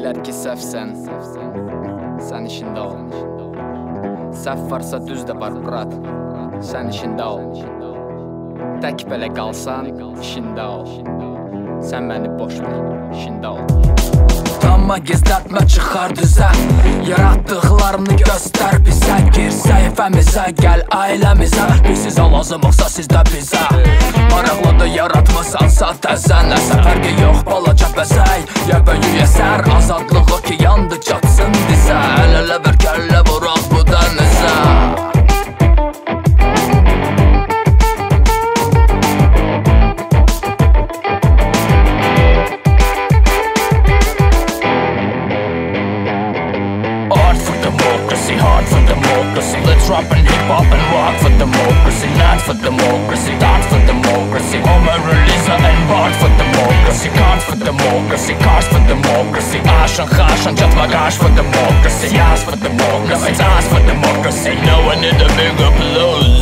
Deyirlər ki, səhvsən, sən işində ol. Səhv varsa düz də var, brat, sən işində ol. Tək belə qalsan, işində ol. Sən məni boş ver, işində ol. Utanma, gizlətmə, çıxar düzə. Yaratdıqlarını göstər bizə. Gir səhifəmizə, gəl ailəmizə. Bizsiz lazımıqsa sizdə bizə. Maraqlıdır yaratmısansa təzə. Nəsə fərqi yox balaca bəzək. Yəbəyüyə sər azadlığı ki yandı çatsın dizə. Əl-ələ ver kəllə vuraq bu dənizə. Hard for democracy. Let's rap and hip hop and rock for democracy. Not for democracy, dance for democracy. Homer, Elisa and Bart for democracy. Cards for democracy, cars for democracy. Ashen, Hashan, just bagage for democracy. Yes for democracy, dance for democracy. No one need a bigger blow.